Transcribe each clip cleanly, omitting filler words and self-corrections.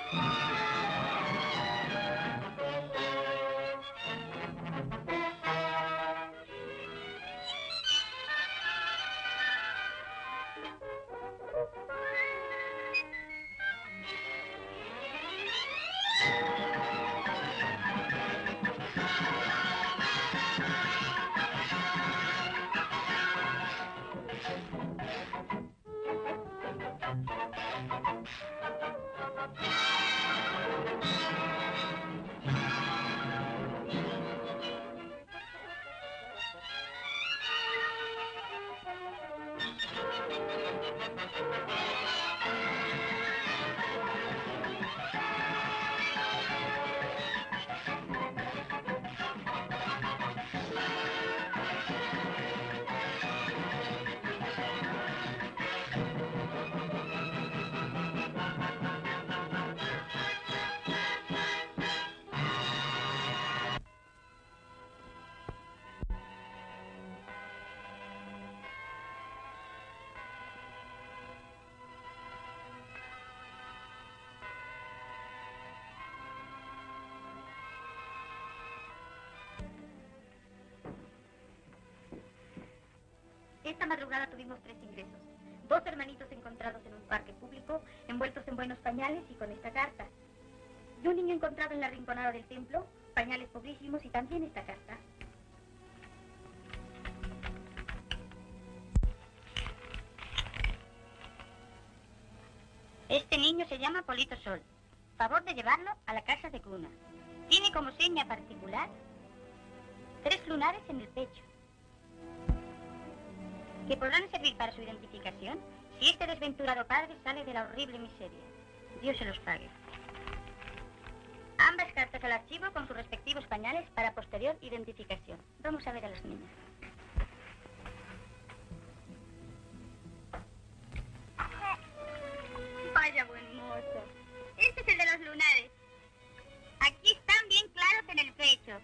Esta madrugada tuvimos 3 ingresos. 2 hermanitos encontrados en un parque público, envueltos en buenos pañales y con esta carta. Y un niño encontrado en la rinconada del templo, pañales pobrísimos y también esta carta. Este niño se llama Polito Sol. Favor de llevarlo a la casa de cuna. Tiene como seña particular 3 lunares en el pecho, que podrán servir para su identificación si este desventurado padre sale de la horrible miseria. Dios se los pague. Ambas cartas al archivo con sus respectivos pañales para posterior identificación. Vamos a ver a los niños. Vaya buen mozo. Este es el de los lunares. Aquí están bien claros en el pecho.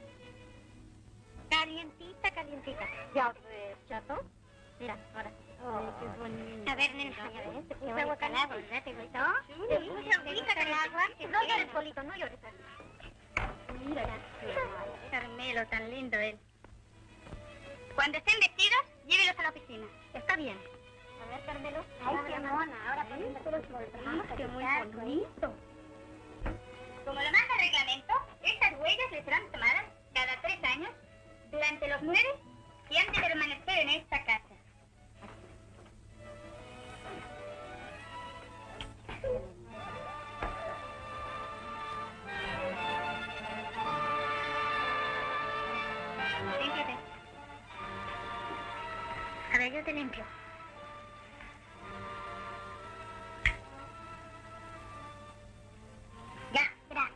Calientita, calientita. ¿Ya ves, chato? Mira, ahora. Oh, qué bonito. A ver, nena, ¿te gusta agua caliente? ¿Verdad? ¿Te gustó? Sí, mucha agüita con el agua. No llores, Polito, no llores. Mira, Carmelo, tan lindo él. Cuando estén vestidos, llévelos a la oficina. Está bien. A ver, Carmelo. Ay, qué mona. Ahora poniéndose los bolsos. Qué muy bonito. Como lo manda el reglamento, estas huellas le serán tomadas cada 3 años durante los 9 y antes de permanecer en esta casa. Límpiate. A ver, yo te limpio. Ya, gracias.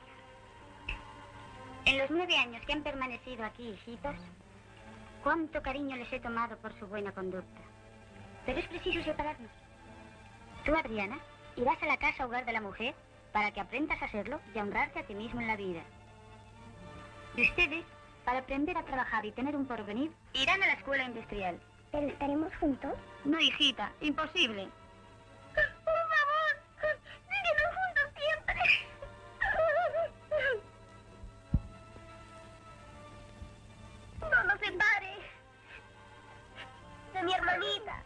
En los 9 años que han permanecido aquí, hijitos, cuánto cariño les he tomado por su buena conducta. Pero es preciso separarnos. Tú, Adriana, irás a la casa hogar de la mujer para que aprendas a hacerlo y a honrarte a ti mismo en la vida. Y ustedes, para aprender a trabajar y tener un porvenir, irán a la escuela industrial. ¿Pero estaremos juntos? No, hijita, imposible. Por favor, síguenos juntos siempre. No nos separes de mi hermanita.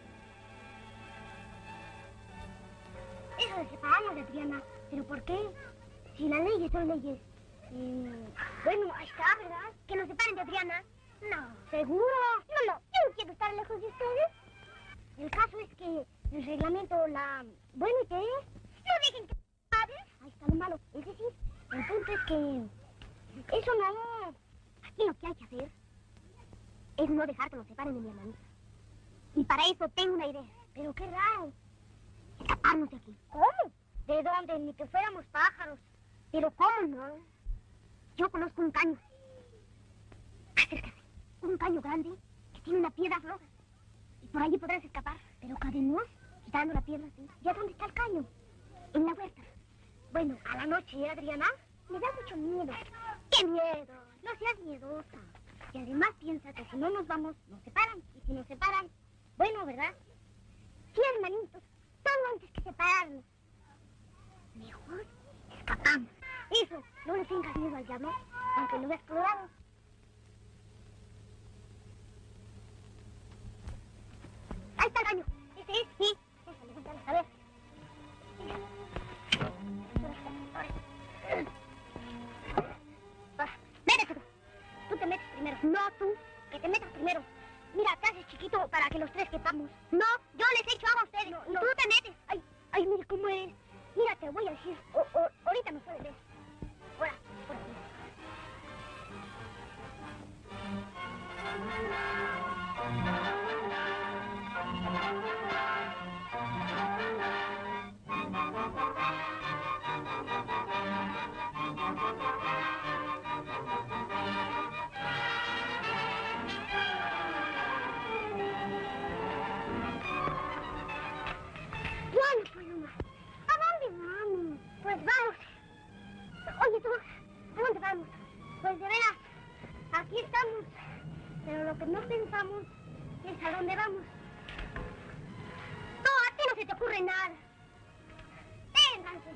Eso de separarnos de Adriana. ¿Pero por qué? Si las leyes son leyes. Bueno, ahí está, ¿verdad? Que nos separen de Adriana. No. ¿Seguro? No, yo no quiero estar lejos de ustedes. El caso es que el reglamento Bueno, ¿y qué es? No dejen que hables. Ahí está lo malo. Es decir, el punto es que... Eso no... Aquí lo que hay que hacer es no dejar que nos separen de mi hermanita. Y para eso tengo una idea. Pero qué raro. Escaparnos de aquí. ¿Cómo? ¿De dónde? Ni que fuéramos pájaros. Pero ¿cómo no? Yo conozco un caño. Acércate. Un caño grande que tiene una piedra floja. Y por allí podrás escapar. Pero cadenos, quitando la piedra así. ¿Ya dónde está el caño? En la huerta. Bueno, a la noche, Adriana, me da mucho miedo. ¡Qué miedo! No seas miedosa. Y además piensa que si no nos vamos, nos separan. Y si nos separan, bueno, ¿verdad? Sí, hermanitos, solo antes que separarnos. Mejor las llamo, aunque lo he explorado. Ahí está el baño. ¿Ese es? Sí. Eso, levántalo, a ver. Métete tú. Tú te metes primero. No, tú. Que te metas primero. Mira, te haces chiquito para que los tres quepamos. No, yo les echo agua a ustedes. No, no. Tú te metes. Ay, mira cómo es. Mira, te voy a decir. Ahorita me puedes ver. Ahora, por aquí. Bueno, Paloma, ¿a dónde vamos? Pues vamos. Oye, tú, ¿a dónde vamos? Pues de veras, aquí estamos. Pero lo que no pensamos es a dónde vamos. No, a ti no se te ocurre nada. Vénganse.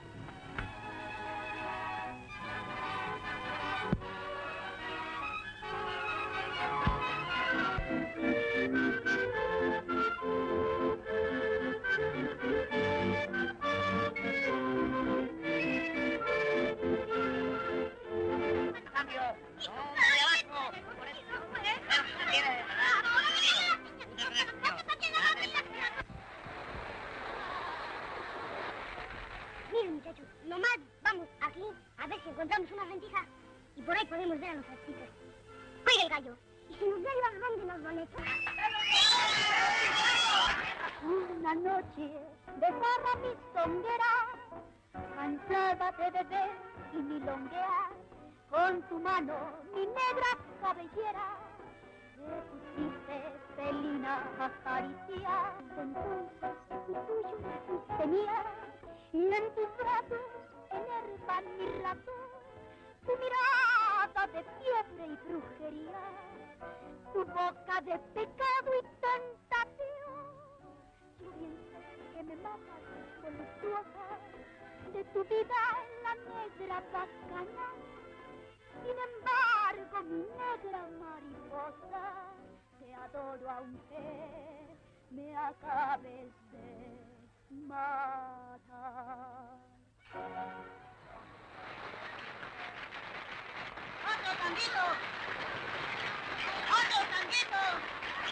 Miren, muchachos, nomás vamos aquí a ver si encontramos una rendija y por ahí podemos ver a los artistas. Cuelga el gallo. Y si nos llevan, ¿dónde nos van a echar? Una noche de farra mistonguera, cansada de beber y milonguear, con tu mano mi negra cabellera, me pusiste felina a acariciar. Entonces fui tuyo y fuiste mía, y en tus brazos enervan mi razón, tu mirada de fiebre y brujería, tu boca de pecado y tentación. Yo bien sé que me matas voluptuosa, de tu vida la negra bacana. Sin embargo, mi negra mariposa, te adoro aunque me acabes de matar. ¡Otro tanguito! ¡Otro tanguito!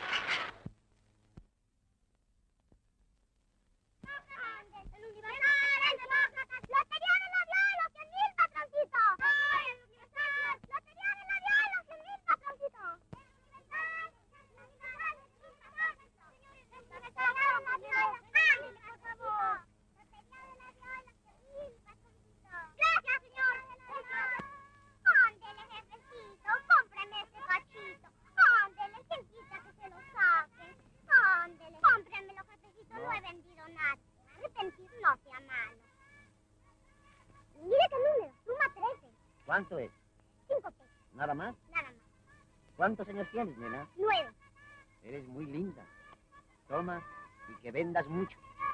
¡El Universal! ¡Lotería de Navidad, los 100,000 patroncitos! ¡Ay, el Universal! ¡Lotería de Navidad, los 100,000 patroncitos! ¡Gracias, señor! ¡Ándele, jefecito! ¡Cómpreme ese cachito! ¡Ándele, quien quita que se lo saque! ¡Ándele! ¡Cómpremelo, jefecito! No he vendido nada. Arrepentir no sea malo. Mire qué número, suma 13. ¿Cuánto es? 5 pesos, ¿Nada más? nada más. ¿Cuántos años tienes, nena? 9. Eres muy linda. Toma y que vendas mucho.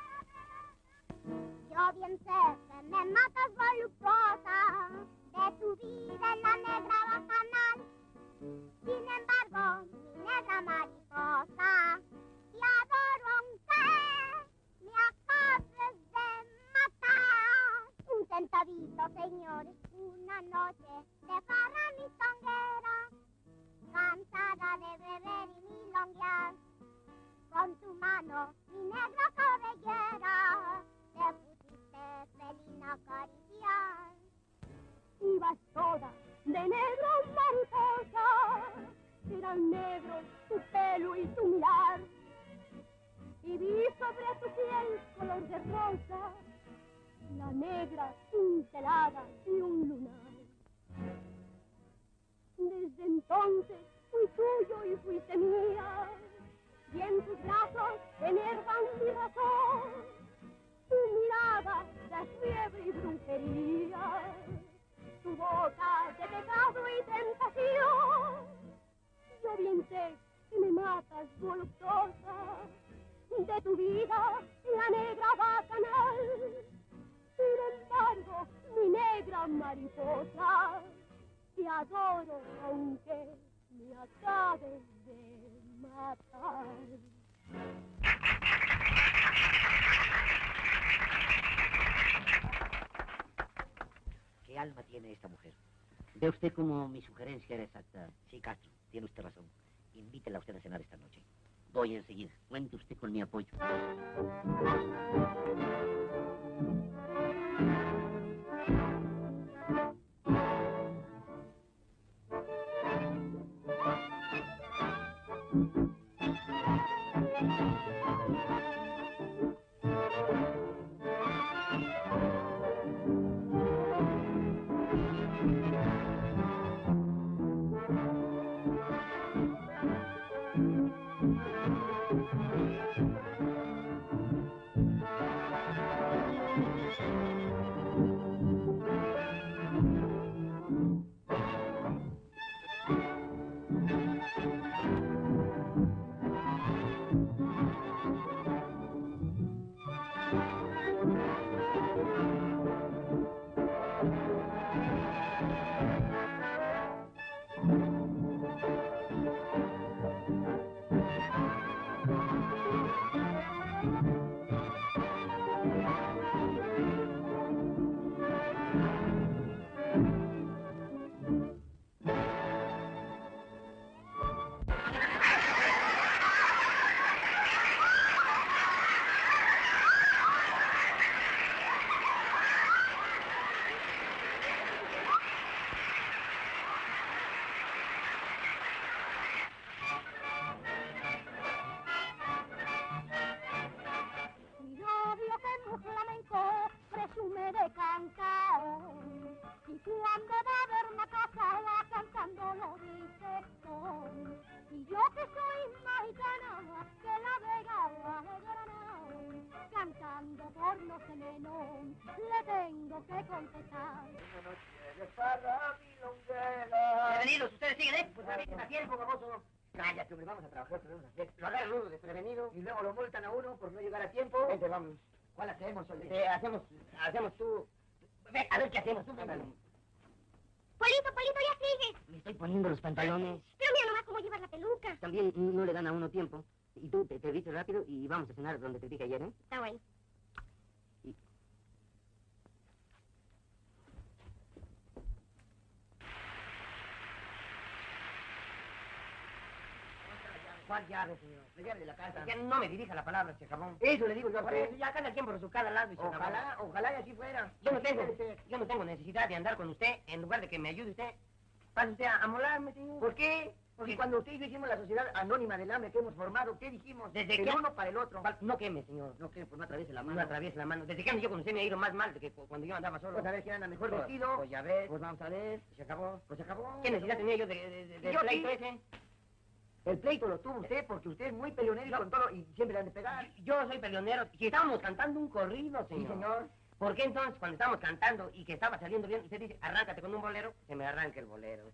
Yo bien sé que me matas voluptuosa, de tu vida en la negra bacanal. Sin embargo, mi negra mariposa, te adoro aunque me acabes de matar. Un centavito, señores, una noche de farra mistonguera, cansada de beber y milonguear, con tu mano mi negra cabellera, te pusiste felina a acariciar. Ibas toda de negro mariposa, era negro tu pelo y tu mirar, y vi sobre tu piel color de rosa, la negra cincelada y un lunar. Desde entonces fui tuyo y fuiste mía, y en tus brazos enervan mi razón, tu mirada de fiebre y brujería, tu boca de pecado y tentación. Yo bien sé que me matas voluptuosa, de tu vida la negra bacanal. Sin embargo, mi negra mariposa, adoro aunque me acaben de matar. ¿Qué alma tiene esta mujer? ¿Ve usted como mi sugerencia era exacta? Sí, Castro, tiene usted razón. Invítela usted a cenar esta noche. Voy enseguida. Cuente usted con mi apoyo. Prevenidos, ustedes siguen, ¿eh? Pues avisen a tiempo, baboso. Cállate, hombre, vamos a trabajar, tenemos que hacer. Lo agarran uno desprevenido y luego lo multan a uno por no llegar a tiempo. Vente, vamos. ¿Cuál hacemos, oye? Hacemos tú. Ve, a ver qué hacemos tú. Polito, ya sigues. Me estoy poniendo los pantalones. Pero mira nomás cómo llevas la peluca. También no le dan a uno tiempo. Y tú te vistes rápido y vamos a cenar donde te dije ayer, ¿eh? Está bueno. ¿Cuál llave, señor? La llave de la casa. Ya no me dirija la palabra, chacabón. Eso le digo yo a usted. Ya cada quien por su cada lado y ojalá y así fuera. Yo no tengo necesidad de andar con usted en lugar de que me ayude usted. Pase usted a molarme, señor. ¿Por qué? Porque cuando usted y yo hicimos la sociedad anónima del hambre que hemos formado, ¿qué dijimos? Desde que uno para el otro. No queme, señor. No queme, pues no atraviese la mano. No atraviese la mano. Desde que yo con usted me ha ido más mal de que cuando yo andaba solo. Pues a ver quién anda mejor vestido. Pues ya ves. Pues vamos a ver. Se acabó. Pues se acabó. ¿Qué necesidad tenía yo de pleito ese? El pleito lo tuvo usted porque usted es muy peleonero y con todo y siempre le han de pegar. Yo soy peleonero. Si estábamos cantando un corrido, señor. Sí, señor. ¿Por qué entonces cuando estábamos cantando y que estaba saliendo bien, usted dice, arráncate con un bolero? Se me arranca el bolero.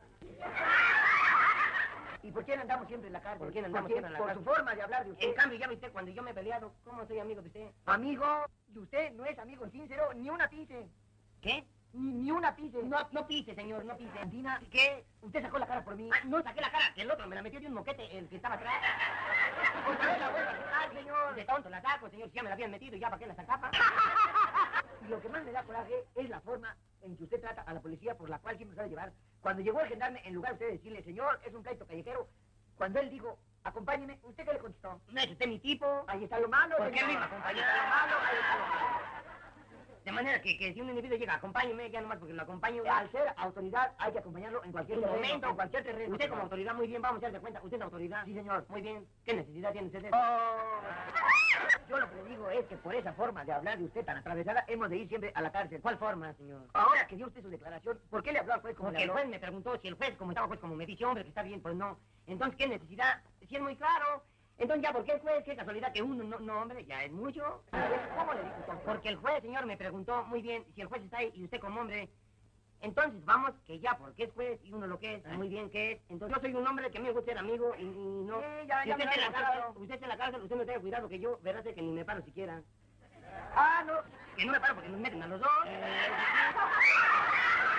¿Y por qué andamos siempre en la cárcel? ¿Por qué andamos siempre en la cárcel? Por su forma de hablar de usted. En cambio, ya viste, cuando yo me he peleado, ¿cómo soy amigo de usted? Amigo, y usted no es amigo sincero, ni una pise. ¿Qué? Ni una pise. No pise, señor, no pise. Antina, ¿qué? ¿Usted sacó la cara por mí? Ah, no saqué la cara, que el otro me la metió de un moquete, el que estaba atrás. Otra vez la vuelvo a sacar, señor. De tonto la saco, señor, si ya me la habían metido, ¿ya para qué la sacaba? Y lo que más me da coraje es la forma en que usted trata a la policía por la cual siempre sabe llevar. Cuando llegó el gendarme, en lugar de usted decirle, señor, es un pleito callejero, cuando él dijo, acompáñeme, ¿usted qué le contestó? No es usted mi tipo. Ahí está lo malo. ¿Por qué me iba a acompañar? Ahí está lo malo, ahí está lo malo. De manera que si un individuo llega, acompáñeme, ya nomás porque lo acompaño. Al ser autoridad hay que acompañarlo en cualquier momento, en cualquier terreno. Usted como autoridad, muy bien, vamos a darle cuenta. Usted es autoridad. Sí, señor. Muy bien. ¿Qué necesidad tiene usted de eso? Yo lo que le digo es que por esa forma de hablar de usted tan atravesada, hemos de ir siempre a la cárcel. ¿Cuál forma, señor? Ahora que dio usted su declaración, ¿por qué le habló al juez como le habló? Porque el juez me preguntó si el juez, como estaba juez, como me dice, hombre, que está bien, pues no. Entonces, ¿qué necesidad? Si es muy claro. Entonces ya, ¿por qué el juez? Qué casualidad que uno, no, hombre, ya es mucho. ¿Cómo le dijo usted? Porque el juez, señor, me preguntó, muy bien, si el juez está ahí y usted como hombre, entonces vamos, que ya, porque es juez y uno lo que es, muy bien que es. Entonces yo soy un hombre que a mí me gusta ser amigo y no... Sí, ya, si usted está en la cárcel, usted no tenga cuidado que yo, verás que ni me paro siquiera. Ah, no, que no me paro porque nos meten a los dos.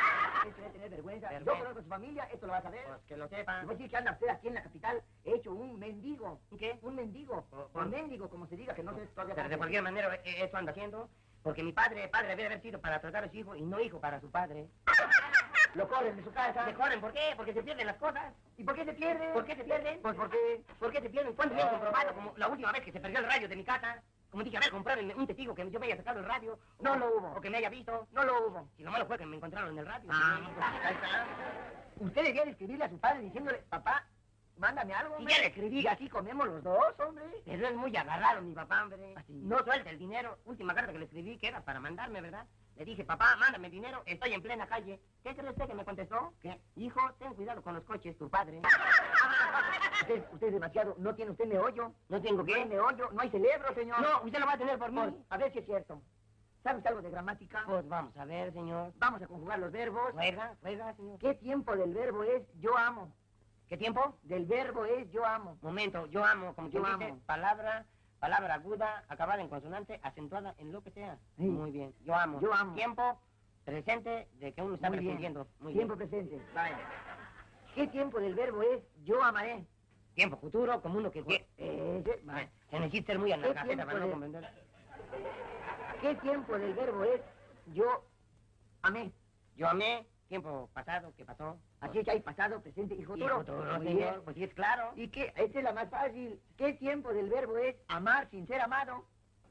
Eso es tener vergüenza. Yo conozco a su familia, esto lo vas a ver. Pues que lo sepa. Le voy a decir que anda usted aquí en la capital hecho un mendigo. ¿Un qué? Un mendigo. Un mendigo, como se diga, que no sé todavía. Pero de cualquier manera, esto anda haciendo. Porque mi padre debe haber sido para tratar a su hijo y no hijo para su padre. Lo corren de su casa. ¿Le corren? ¿Por qué? Porque se pierden las cosas. ¿Y por qué se pierden? ¿Por qué se pierden? Pues porque... ¿Por qué se pierden? ¿Cuánto bien comprobado? Como la última vez que se perdió el radio de mi casa. Como dije, a ver, compruébenme un testigo que yo me haya sacado el radio. No lo hubo. O que me haya visto. No lo hubo. Si lo malo fue que me encontraron en el radio. Ahí está. Usted debía de escribirle a su padre diciéndole, papá, mándame algo, Y hombre. ya le escribí. Y así comemos los dos, hombre. Pero es muy agarrado mi papá, hombre. ¿Ah, sí? No suelta el dinero. Última carta que le escribí, que era para mandarme, ¿verdad? Le dije, papá, mándame dinero, estoy en plena calle. ¿Qué cree usted que me contestó? ¿Qué? Hijo, ten cuidado con los coches, tu padre. Usted es demasiado, no tiene usted meollo. ¿No tengo ¿Qué qué? meollo? No hay cerebro, señor. No, usted lo va a tener por mí. Pues, a ver si es cierto. ¿Sabe usted algo de gramática? Pues vamos a ver, señor. Vamos a conjugar los verbos. Juega, señor. ¿Qué tiempo del verbo es yo amo? ¿Qué tiempo? Del verbo es yo amo. Momento, yo amo, como Yo quien dice, amo. palabra aguda, acabada en consonante, acentuada en lo que sea. Sí. Muy bien, yo amo. Yo amo. Tiempo presente de que uno está Muy bien. respondiendo. Muy Tiempo bien. presente. Vaya. ¿Qué tiempo del verbo es yo amaré? Tiempo futuro, como uno que quiere. Vaya. Se necesita ser muy analfabeta tiempo para no de- comprender. ¿Qué tiempo del verbo es yo amé? Yo amé, tiempo pasado, que pasó. Así es que hay pasado, presente y futuro. Futuro, Muy señor, bien. pues sí es claro. ¿Y qué? Esta es la más fácil. ¿Qué tiempo del verbo es amar sin ser amado?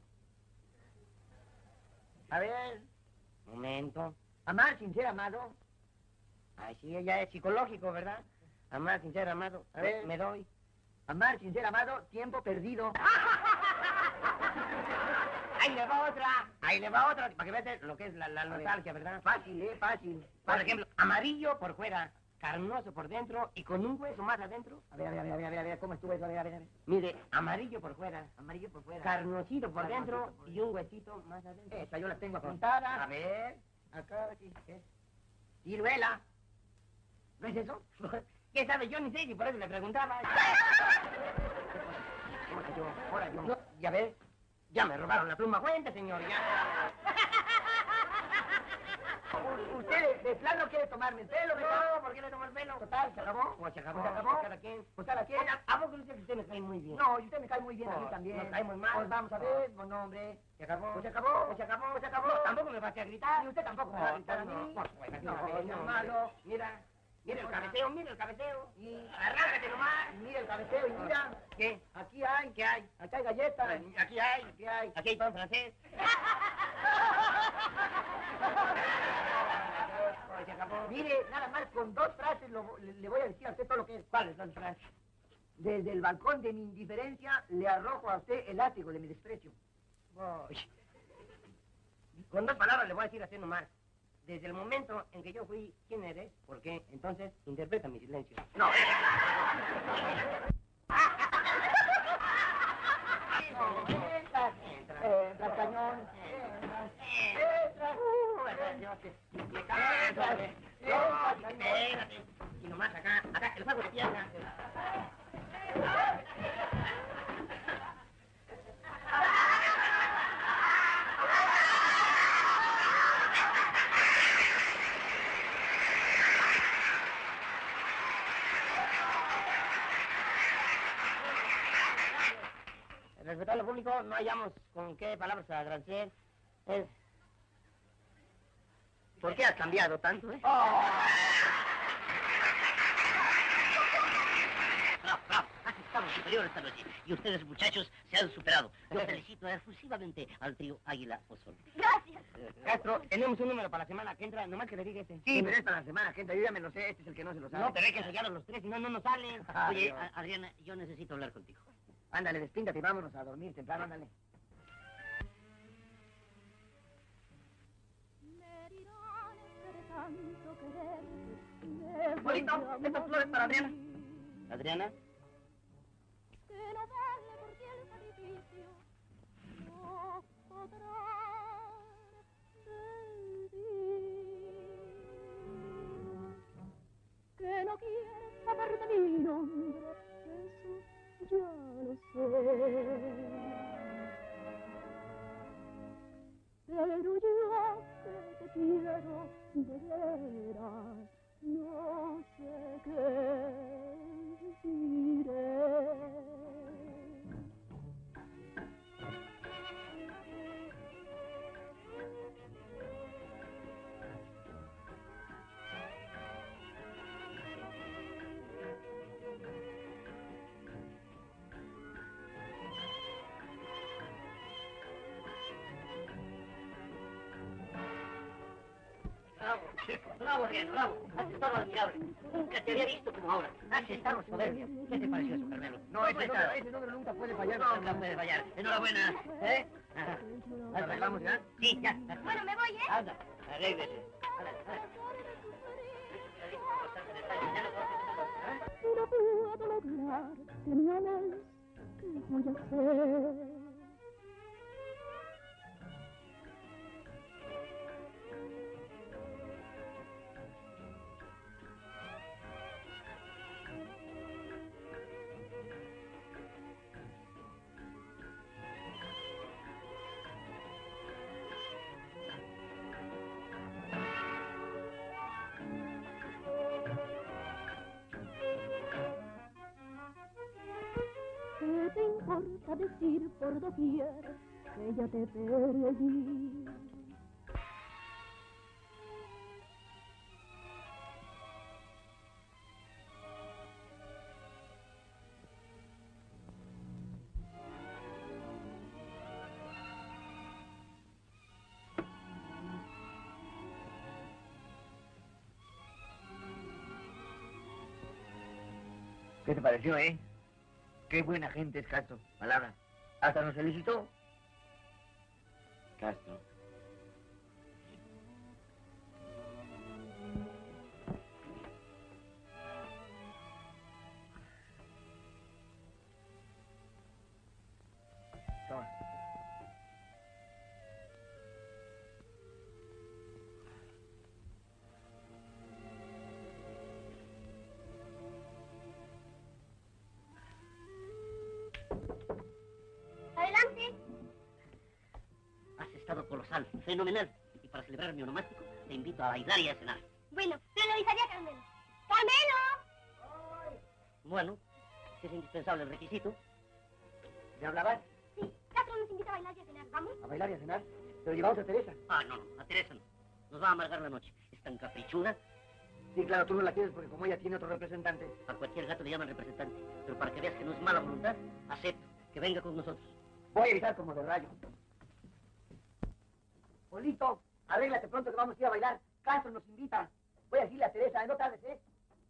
A ver, momento. Amar sin ser amado. Ay, sí, ya es psicológico, ¿verdad? Amar sin ser amado. A ver, me doy. Amar sin ser amado, tiempo perdido. Ahí le va otra. Ahí le va otra, para que veas lo que es la nostalgia, ¿verdad? Fácil, fácil. Por ejemplo, amarillo por fuera, carnoso por dentro y con un hueso más adentro. A ver, ¿cómo estuvo eso? A ver. Mire, amarillo por fuera, Amarillo por fuera. carnosito por dentro Carnosito por y un huesito más adentro. Esta yo la tengo apuntada. A ver, Acá, aquí. ¿Qué? Ciruela. ¿No es eso? ¿qué sabe? Yo ni sé si por eso le preguntaba. ¿Cómo se yo? Ahora yo. No, ya ves, ya me robaron la pluma. Cuente, señor, ya. ¿Usted de plano quiere tomarme el pelo, verdad? No, ¿por qué le tomo el pelo? Total, ¿se acabó? Pues se acabó. ¿Se acabó? Cada quien. Pues cada quien. ¿A poco usted me cae muy bien? No, y usted me cae muy bien a mí Pues, también. nos cae muy mal. Pues vamos a ver, buen hombre. Se acabó. Pues se acabó. Pues se acabó, se acabó. Tampoco me va a hacer gritar. Y usted tampoco me va a gritar a mí. No, pues, No, es malo. Mira el cabeceo, mira el cabeceo. Y Arráncate nomás. mira el cabeceo y mira. ¿Qué? Aquí hay. ¿Qué hay? Aquí hay galletas. Aquí hay. Aquí hay. Aquí hay pan francés. Pues se acabó. Mire, nada más con dos frases le voy a decir a usted todo lo que es. ¿Cuáles son las frases? Desde el balcón de mi indiferencia le arrojo a usted el látigo de mi desprecio. Voy. Con dos palabras le voy a decir así nomás. Desde el momento en que yo fui, ¿quién eres? ¿Por qué? Entonces, interpreta mi silencio. No, Entra, cañón. Espérate. Y nomás acá, el juego de pierna. Respetable público, no hallamos con qué palabras agradecer. ¿Por qué has cambiado tanto, eh? Has estado superior esta noche y ustedes, muchachos, se han superado. Yo felicito efusivamente al trío Águila Osol. Gracias. Castro, tenemos un número para la semana que entra, nomás que le diga este. Sí, pero es para la semana, gente. Yo ya me lo sé. Este es el que no se lo sabe. No, pero hay que ensayarlos los tres, si no, no nos salen. Oye, Dios. Adriana, yo necesito hablar contigo. Ándale, despíntate y vámonos a dormir temprano, ándale. Bonito, estas flores para Adriana. Adriana. Que no vale porque el sacrificio no podrá decidir. Que no quieres saber de mi nombre, eso ya lo sé. Pero yo que te quiero quiero de veras, no sé qué diré. Bravo, Riano, bravo. Has estado admirable. Nunca te había visto como ahora. Has estado soberbio. ¿Qué te pareció eso, Carmelo? No, ese número nunca puede fallar. Nunca puede fallar. Enhorabuena. ¿Eh? Ajá. ¿Lo arreglamos ya? Sí, ya. Bueno, me voy, ¿eh? Anda, arréglese. Si no puedo lograr que me ames, ¿qué voy a hacer? ¿Qué te importa decir por doquier que ya te perdí? ¿Qué te pareció, eh? Qué buena gente es Castro. Palabra. Hasta nos felicitó. Castro. Toma. Adelante. Has estado colosal, fenomenal. Y para celebrar mi onomástico, te invito a bailar y a cenar. Bueno, pero le avisaría a Carmelo. ¡Carmelo! Bueno, es indispensable el requisito. ¿Me hablabas? Sí, Castro nos invita a bailar y a cenar. ¿Vamos? A bailar y a cenar. Pero llevamos a Teresa. Ah, no, a Teresa no. Nos va a amargar la noche. Es tan caprichuda. Sí, claro, tú no la quieres porque como ella tiene otro representante. A cualquier gato le llaman representante. Pero para que veas que no es mala voluntad, acepto que venga con nosotros. Voy a avisar como de rayo. Polito, arréglate pronto que vamos a ir a bailar. Castro nos invita. Voy a decirle a Teresa, no tardes, ¿eh?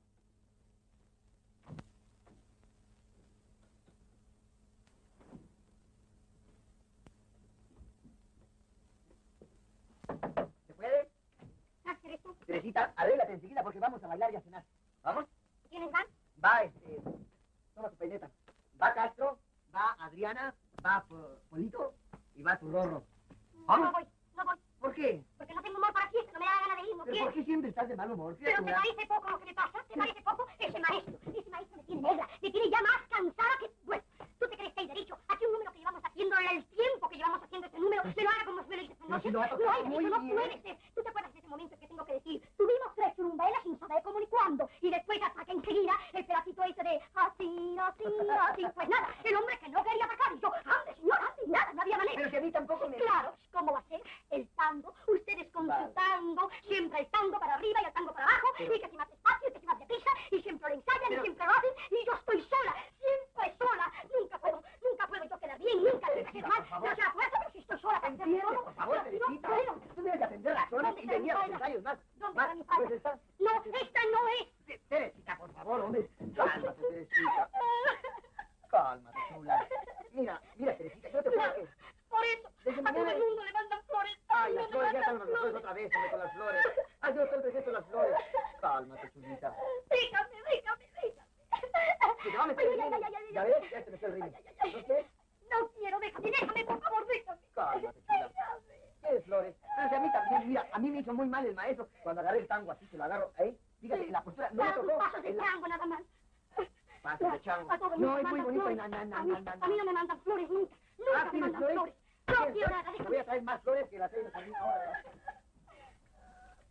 ¿Se puede? ¿Hacer esto? Teresita, arréglate enseguida porque vamos a bailar y a cenar. ¿Vamos? ¿Quiénes van? Va, toma tu peineta. Va Castro, va Adriana, va Polito y va tu Rorro. ¿Vamos? No voy, no voy. ¿Por qué? Porque no tengo humor para fiesta, no me da gana de ir, no ¿Pero quiero. por qué siempre estás de mal humor, Pero te criatura? parece poco lo que me pasa, te parece poco ese maestro me tiene negra, me tiene ya más cansada que... Bueno, ¿tú te crees que hay derecho a que un número que llevamos haciendo, el tiempo que llevamos haciendo este número, me lo haga como me lo dices esta Pero noche? si lo ha No tocado hay muy derecho, no bien. puede ser. ¿Tú te acuerdas de ese momento en que tengo que decir, tuvimos 3 churumbelas sin saber cómo ni cuándo, y después ataca enseguida el pedacito ese de así, así, así? Pues nada, el hombre que no quería atacar, y yo, ande señor, ande, nada, no había manera. Pero si a mí tampoco me... Claro, ¿cómo va a ser? El tango, ustedes con Vale. su tango, siempre el tango para arriba y el tango para abajo, Pero- y que si más despacio, y que si más deprisa, y siempre lo ensayan, Pero- y siempre lo hacen, y yo estoy sola, siempre sola, nunca puedo yo quedar bien, nunca quedar mal, por favor. no se da fuerza, pero si estoy sola, para hacerlo Entiende, todo, por favor, no Teresita. puedo. Tú debes de atender razones ¿Dónde y está mi venir a los falda? ensayos más. ¿Dónde Más, está mi falda? pues está... No, esta no es. Teresita, por favor, hombre. Cálmate, Teresita. Cálmate, chula. Mira, Teresita, yo te puedo... Claro, por eso, Desde a todo mañana- el mundo le mandan flores, a Ay, todo las el flores, mundo ya le están las mandan flores otra vez, hombre, con las flores. Ay, yo siempre gesto las flores. Cálmate, chulita. Dígame. Que te va a meter el ritmo. ¿Ya ves? Ya te metió el ritmo. ¿No qué? No quiero, déjame, por favor, déjame. Cálmate, chula. ¿Qué es flores? Pero si a mí también, mira, a mí me hizo muy mal el maestro cuando agarré el tango así, que lo agarro ahí. Fíjate, la postura no me Para tus tocó. pasos de en la- chango nada más. Pasos de chango. A todo el No, mundo es me muy mandan bonito y flores. na. A mí no me mandan flores nunca. Nunca me ¿Tienes mandan flores? flores. No quiero nada, Te voy déjame. a traer más flores que las traigo a mí ahora.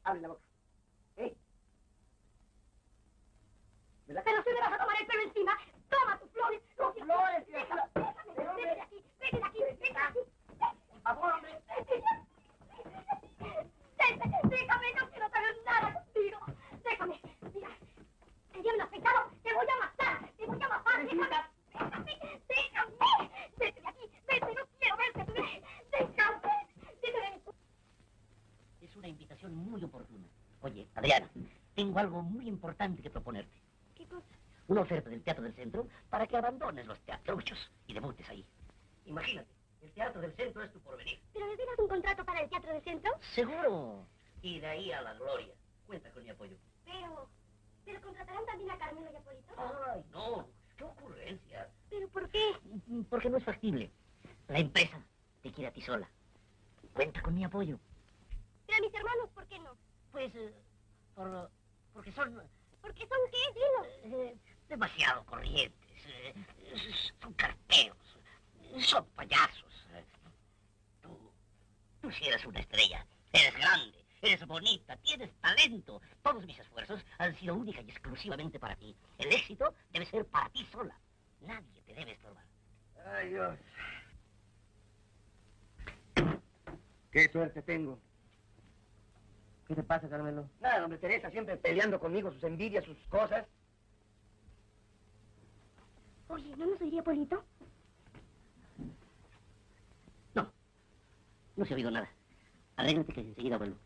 Abre la boca. ¿Eh? ¿Verdad? Pero si me vas a tomar el pelo encima, toma tus flores. No, ¡Flores! déjame, vete de aquí, vete de aquí, vete de aquí. Por favor, hombre. Déjame, no quiero saber nada contigo. Déjame, mira, te llevo afeitado, te voy a matar, déjame, vete de aquí, vete, no quiero verte, déjame. Es una invitación muy oportuna. Oye, Adriana, tengo algo muy importante que proponerte. ¿Qué cosa? Una oferta del Teatro del Centro para que abandones los teatruchos y debutes ahí. Imagínate, el Teatro del Centro es tu porvenir. ¿Pero me das un contrato para el Teatro del Centro? Seguro. Y de ahí a la gloria. Cuenta con mi apoyo. ¿Pero contratarán también a Carmelo y a Polito? Ay, no. ¡Qué ocurrencia! ¿Pero por qué? Porque no es factible. La empresa te quiere a ti sola. Cuenta con mi apoyo. ¿Pero a mis hermanos por qué no? Pues, porque son ¿Por qué son qué? Dilo. demasiado corrientes. Son carteros. Son payasos. Tú sí eres una estrella. Eres grande. Eres bonita. Tienes talento. Todos mis esfuerzos han sido única y exclusivamente para ti. El éxito debe ser para ti sola. Nadie te debe estorbar. Ay, Dios. Qué suerte tengo. ¿Qué te pasa, Carmelo? Nada, hombre, Teresa siempre peleando conmigo, sus envidias, sus cosas. Oye, ¿no nos oiría Polito? No. No se ha oído nada. Arréglate que enseguida vuelvo.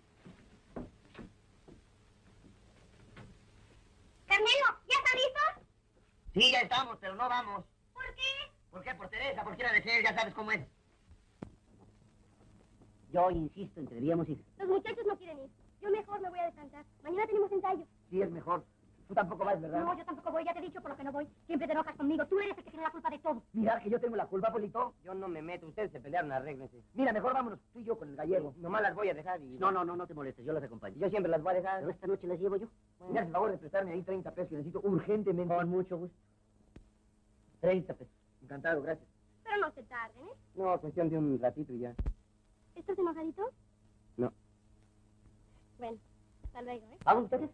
Carmelo, ¿ya están listos? Sí, ya estamos, pero no vamos. ¿Por qué? ¿Por qué? Por Teresa, por quiera de ser, ya sabes cómo es. Yo insisto en que debíamos ir. Los muchachos no quieren ir. Yo mejor me voy a descansar. Mañana tenemos ensayo. Sí, es mejor. Tú tampoco vas, ¿verdad? No, yo tampoco voy, ya te he dicho por lo que no voy. Siempre te enojas conmigo. Tú eres el que tiene la culpa de todo. Mira que yo tengo la culpa, Polito. Yo no me meto. Ustedes se pelearon, arréglense. Mira, mejor vámonos tú y yo con el gallego. Nomás las voy a dejar y... No te molestes, yo las acompaño. Yo siempre las voy a dejar. Pero esta noche las llevo yo. Me haces el favor de prestarme ahí 30 pesos que necesito urgentemente. Con mucho gusto. 30 pesos. Encantado, gracias. Pero no se tarden, ¿eh? No, cuestión de un ratito y ya. ¿Estás enojadito? No. Bueno, hasta luego, ¿eh? ¿Vamos ustedes?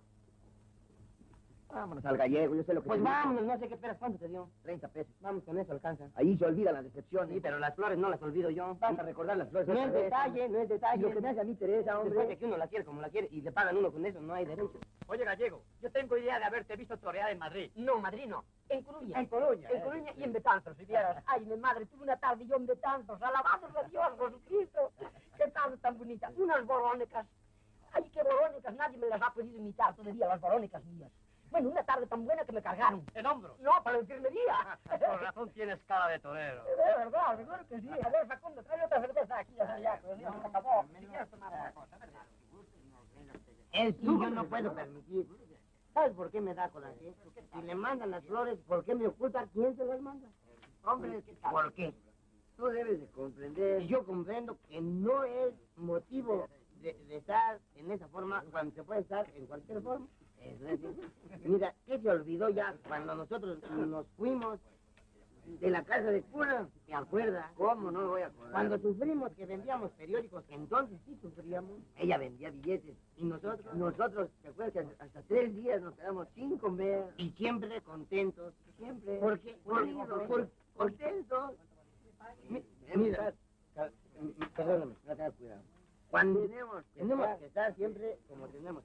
Vámonos al gallego, yo sé lo que... Pues te digo. vámonos, no sé qué esperas. ¿Cuánto te dio? 30 pesos. Vamos, con eso alcanza. Ahí se olvidan las decepciones. Sí, pero las flores no las olvido yo. Vas a recordar las flores. No otra es vez. detalle, no es Y detalle. lo que me hace a mí, Teresa, Después hombre... de que uno la quiere como la quiere y le pagan uno con eso, no hay derecho. Oye, Gallego, yo tengo idea de haberte visto torear en Madrid. No, Madrid no. En Coruña. En Coruña. En Coruña y en Betanzos, si vieras. Ay, mi madre, tuve una tarde yo en Betanzos, alabados a Dios, Jesucristo. Qué tarde tan bonita. Unas borónicas. Ay, qué borónicas, nadie me las ha podido imitar todavía, las borónicas mías. Bueno, una tarde tan buena que me cargaron. En hombros. No, para la enfermería. Por razón tienes cara de torero. De verdad, seguro que sí. A ver, Facundo, trae otra cerveza aquí, ya, que ya se acabó. Si quieres tomar una cosa, ¿verdad? El tuyo no puedo permitir. ¿Sabes por qué me da coraje? Si le mandan las flores, ¿por qué me oculta quién se las manda? Hombre, ¿por qué? Tú debes de comprender. Yo comprendo que no es motivo de estar en esa forma cuando se puede estar en cualquier forma. Es decir, mira, ¿qué se olvidó ya cuando nosotros nos fuimos de la casa de cura? ¿Te acuerdas? ¿Cómo no me voy a acordar? Cuando sufrimos que vendíamos periódicos, que entonces sí sufríamos, Ella vendía billetes. y nosotros, ¿te acuerdas que hasta 3 días nos quedamos sin comer? Y siempre contentos, siempre. Porque, contentos. Mira, perdóname, no tengas cuidado. Cuando tenemos que estar siempre como tenemos.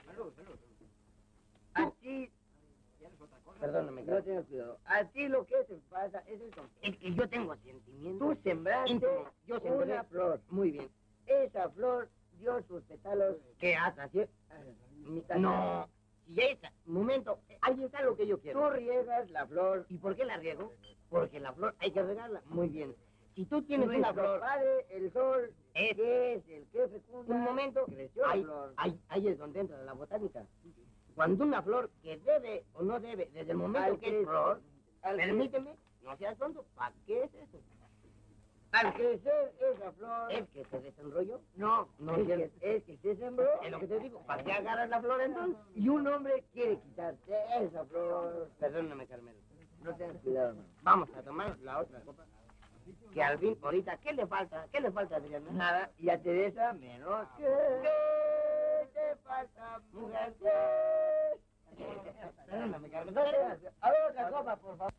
A ti, perdóname, no tengas cuidado. A ti lo que te pasa es eso. Es que yo tengo sentimientos. Tú sembraste yo sembré una flor. Muy bien. Esa flor dio sus pétalos. ¿Qué haces? No. Si ya está, un momento, ahí está lo que yo quiero. Tú riegas la flor. ¿Y por qué la riego? Porque la flor hay que regarla. Muy bien. Si tú tienes una flor, padre, el sol es el que fecunda. Un momento, creció la flor. Ahí es donde entra la botánica. Cuando una flor que debe o no debe, desde el momento que es flor, permíteme, no seas tonto, ¿para qué es eso? Al crecer esa flor... ¿Es que se desenrolló? No, es que se sembró. Es lo que te digo, ¿para qué agarras la flor entonces? Y un hombre quiere quitarse esa flor. Perdóname, Carmelo, no tengas cuidado. Vamos a tomar la otra copa. Que al fin, ahorita, ¿qué le falta? ¿Qué le falta, Adriana? Nada, y a Teresa menos que... te falta, mujer? Perdóname, Carmen. A ver otra copa, por favor.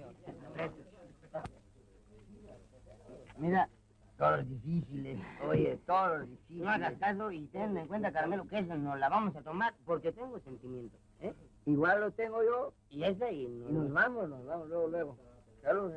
Mira, todos difíciles. Oye, todos difíciles. No hagas caso y ten en cuenta, Carmelo, que esa nos la vamos a tomar porque tengo sentimiento. ¿Eh? Igual lo tengo yo. Y esa y nos vamos luego. Salud.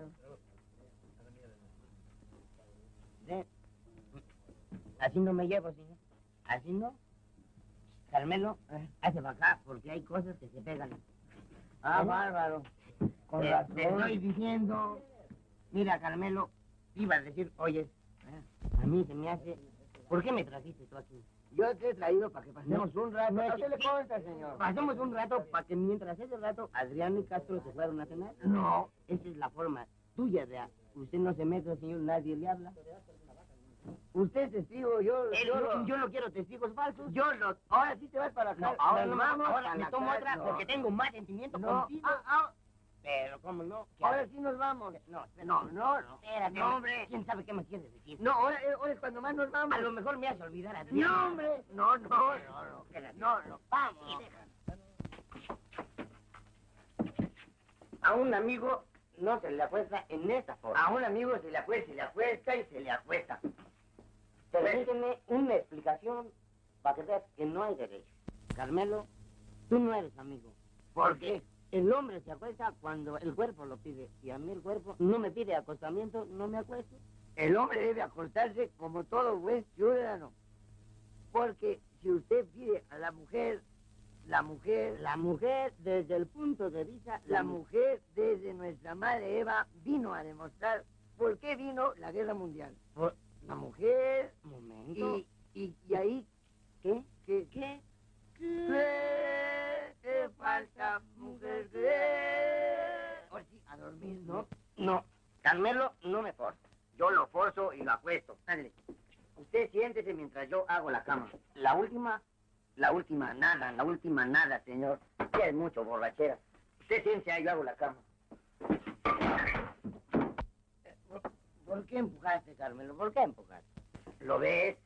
Así no me llevo, señor. Así no. Carmelo, hace para acá porque hay cosas que se pegan. Bárbaro. Con razón. Te estoy diciendo. Mira, Carmelo, iba a decir, oye, a mí se me hace... ¿Por qué me trajiste tú aquí? Yo te he traído para que pasemos un rato. No se le cuenta, señor. Pasemos un rato para que mientras ese rato Adrián y Castro se fueron a cenar. No. Esa es la forma tuya de... Usted no se mete, señor, nadie le habla. Usted es testigo, yo no quiero testigos falsos. Ahora sí te vas para acá. No, ahora me tomo otra porque tengo más sentimiento contigo. Pero, ¿cómo no? Ahora sí nos vamos. No. Espérate, hombre. ¿Quién sabe qué me quieres decir? No, ahora es cuando más nos vamos. A lo mejor me hace olvidar a ti. No, hombre. No. Vamos. A un amigo no se le acuesta en esta forma. A un amigo se le acuesta y se le acuesta. Permíteme una explicación para que veas que no hay derecho. Carmelo, tú no eres amigo. ¿Por qué? El hombre se acuesta cuando el cuerpo lo pide. Y a mí el cuerpo no me pide acostamiento, no me acuesto. El hombre debe acostarse como todo buen ciudadano. Porque si usted pide a la mujer, desde el punto de vista, la mujer desde nuestra madre Eva vino a demostrar por qué vino la guerra mundial. La mujer... Momento. Y ahí... ¿Qué? ¿Qué te falta, mujer? Ahora sí, a dormir, ¿no? No, Carmelo no me forza. Yo lo forzo y lo acuesto. Ándale. Usted siéntese mientras yo hago la cama. La última nada, señor. Ya es mucho borrachera. Usted siéntese, yo hago la cama. ¿Por qué empujaste, Carmelo? ¿Por qué empujaste? ¿Lo ves?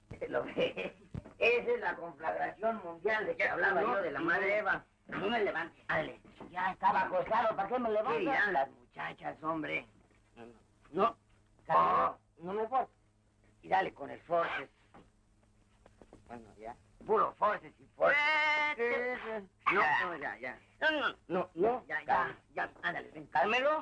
Esa es la conflagración mundial de que hablaba yo de la madre Eva. No me levantes. Dale. Ya estaba acostado, ¿para qué me levantas? ¿Qué dirán las muchachas, hombre? No. Carmelo, no me forces. Y dale con el forces. Bueno, ya. Puro forces y forces. No, ya. No, ya, ándale, ven. Carmelo.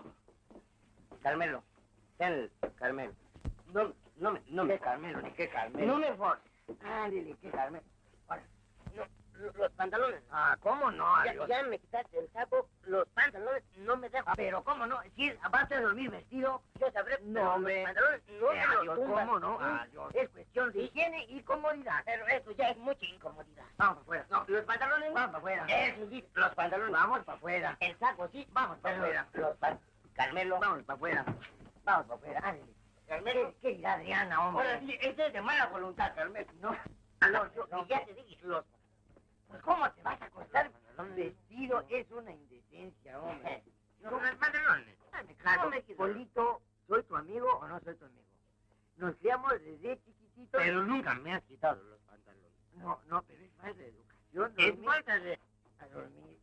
Ten, Carmelo. No me Carmelo, ni qué Carmelo. No me forces. Ándale, qué Carmelo. Ahora, los pantalones. ¿Cómo no? Ya me quitaste el saco, los pantalones no me dejan. Pero, ¿cómo no? Si vas a dormir vestido, yo sabré. No, hombre. Los pantalones no me los tumbas. ¿Cómo no? Es cuestión de higiene y comodidad. Pero eso ya es mucha incomodidad. Vamos para afuera. No, los pantalones. Vamos para afuera. Eso sí, los pantalones. Vamos para afuera. El saco sí, vamos para afuera. Carmelo. Vamos para afuera. Ándale. Carmelo, ¿qué dirá Adriana, hombre? Ahora sí, este es de mala voluntad, Carmelo. No, ya te dije, pues, ¿cómo te vas a acostar vestido? Es una indecencia, hombre. Los pantalones. Claro, Polito, ¿soy tu amigo o no soy tu amigo? Nos criamos desde chiquititos. Pero nunca me has quitado los pantalones. No, pero es falta de educación. Es falta de... A dormir.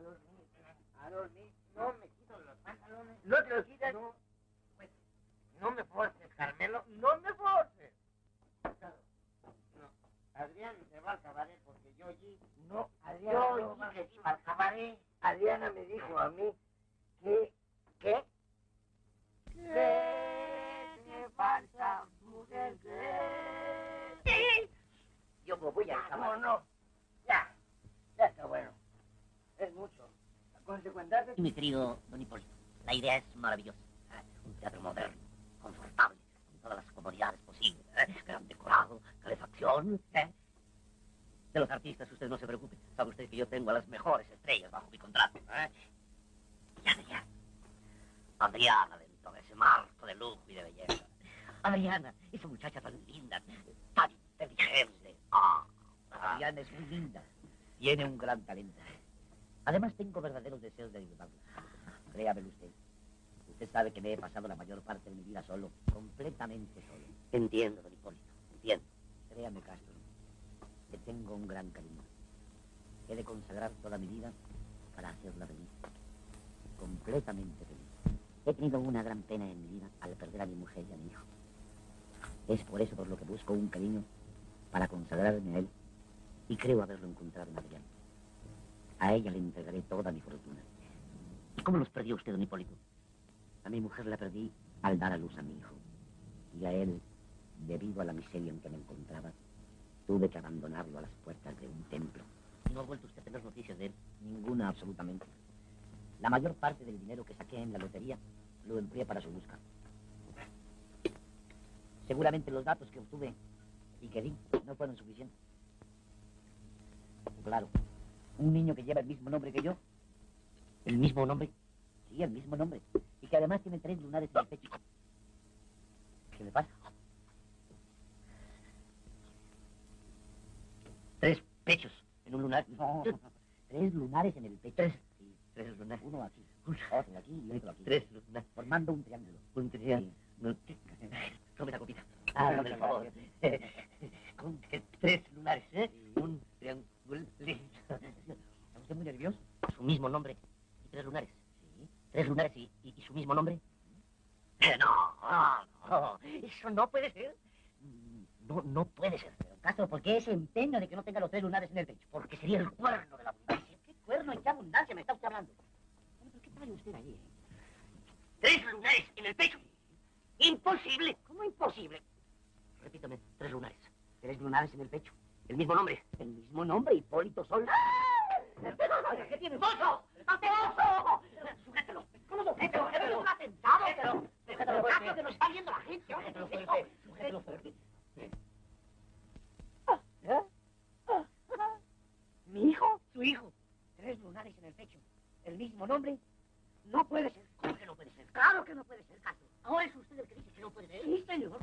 No me quito los pantalones. ¿No te los quitas? No. Pues, no me forces, Carmelo. No me forces. No. Adrián se va al cabaret porque yo allí... No, Adriana yo no dije que iba al cabaret. Adriana me dijo a mí que... ¿Qué? ¿Qué te falta, mujer? Yo me voy al cabaret. No. Ya está bueno. Es mucho. Mi querido don Hipólito, la idea es maravillosa. Un teatro moderno, confortable, con todas las comodidades posibles, gran decorado, calefacción. De los artistas usted no se preocupe. Sabe usted que yo tengo a las mejores estrellas bajo mi contrato. Ya. Adriana, dentro de ese marco de lujo y de belleza. Adriana, esa muchacha tan linda, tan inteligente. Adriana es muy linda. Tiene un gran talento. Además, tengo verdaderos deseos de ayudarla. Créamelo usted. Usted sabe que me he pasado la mayor parte de mi vida solo, completamente solo. Entiendo, don Hipólito, entiendo. Créame, Castro. Le tengo un gran cariño. He de consagrar toda mi vida para hacerla feliz. Completamente feliz. He tenido una gran pena en mi vida al perder a mi mujer y a mi hijo. Es por eso por lo que busco un cariño para consagrarme a él, y creo haberlo encontrado en Adrián. A ella le entregaré toda mi fortuna. ¿Y cómo los perdió usted, don Hipólito? A mi mujer la perdí al dar a luz a mi hijo. Y a él, debido a la miseria en que me encontraba, tuve que abandonarlo a las puertas de un templo. ¿No ha vuelto usted a tener noticias de él? Ninguna, absolutamente. La mayor parte del dinero que saqué en la lotería lo empleé para su busca. Seguramente los datos que obtuve y que di no fueron suficientes. Claro, un niño que lleva el mismo nombre que yo. ¿El mismo nombre? Sí, el mismo nombre. Y que además tiene 3 lunares en el pecho. ¿Qué le pasa? 3 pechos en un lunar. No, 3 lunares en el pecho. 3. Sí, 3 lunares. Uno aquí, otro aquí y otro aquí. 3 lunares. Formando un triángulo. Un triángulo. Sí. Tome la copita. Hágame el favor. Con 3 lunares, ¿eh? Un triángulo. ¿Está usted muy nervioso? Su mismo nombre y 3 lunares. Sí. 3 lunares y su mismo nombre. No. Eso no puede ser. No puede ser. Pero, Castro, ¿por qué ese empeño de que no tenga los 3 lunares en el pecho? Porque sería el cuerno de la abundancia. ¿Qué cuerno y qué abundancia me está usted hablando? Bueno, ¿pero qué trae usted ahí, 3 lunares en el pecho. ¡Imposible! ¿Cómo imposible? Repítame, 3 lunares. 3 lunares en el pecho. El mismo nombre. El mismo nombre, Hipólito Sol. ¿Qué tiene? ¡Oso! ¡Oso! ¡Sujételo! ¿Cómo sujételo? ¡Es un atentado! ¡Sujételo fuerte! ¡Que nos está viendo la gente! ¡Sujételo fuerte! ¡Sujételo fuerte! ¿Mi hijo? Su hijo. 3 lunares en el pecho. El mismo nombre. No puede ser. ¿Cómo que no puede ser? Claro que no puede ser, Castro. Ahora es usted el que dice que no puede ser. Sí, señor.